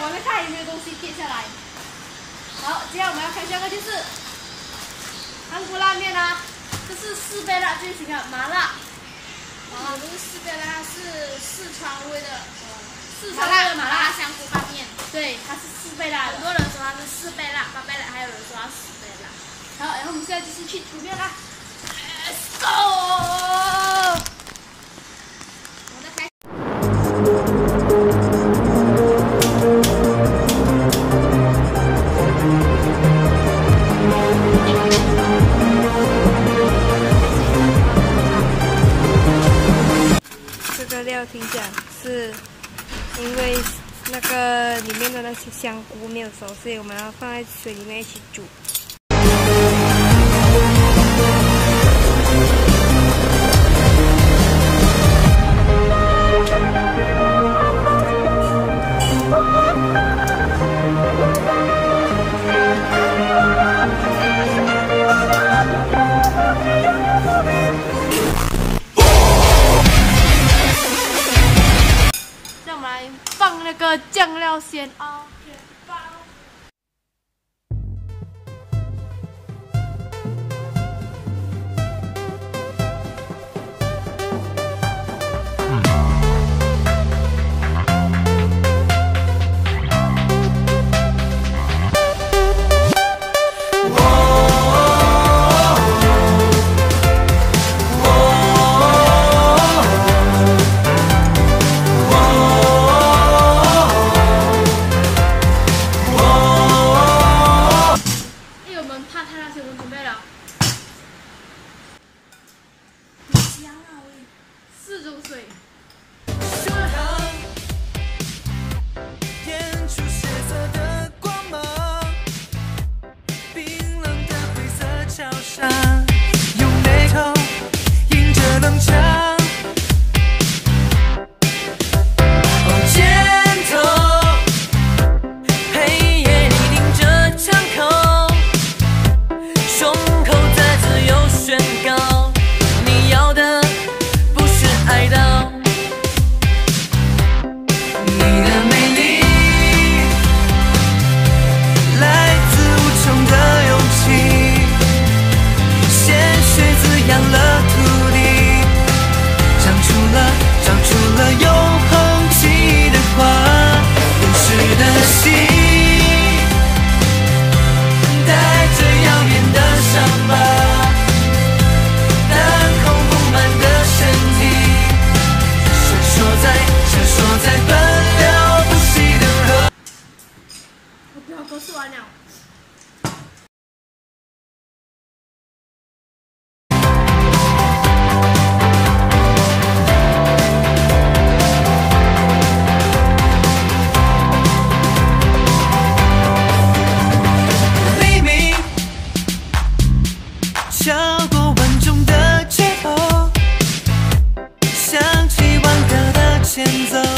外面看有没有东西跌下来。好，接下来我们要看下个就是韩国拉面啦，这是4倍辣最型的麻辣。 不是4倍辣，是四川味的四川味的麻辣香菇拌面。 对，它是4倍辣的。 很多人说它是4倍辣、8倍辣，还有人说它10倍辣。 好，然后我们现在就是去涂面啦。Let's go！ 我在开。 这个料听讲是因为那个里面的那些香菇没有熟，所以我们要放在水里面一起煮。 让我们来放那个酱料先啊。4种水。 演出血色的光芒，冰冷的灰色桥上，用眉头迎着冷场。肩头，黑夜里盯着枪口，胸口再自由宣告，你要的。爱到你的美丽，来自无穷的勇气，鲜血滋养了土地，长出了永恒记的花，永世的心，带着耀眼的伤疤。在奔流不息的河。 我不要都吃完了。 黎明敲过稳重的街头，响起忘歌的前奏。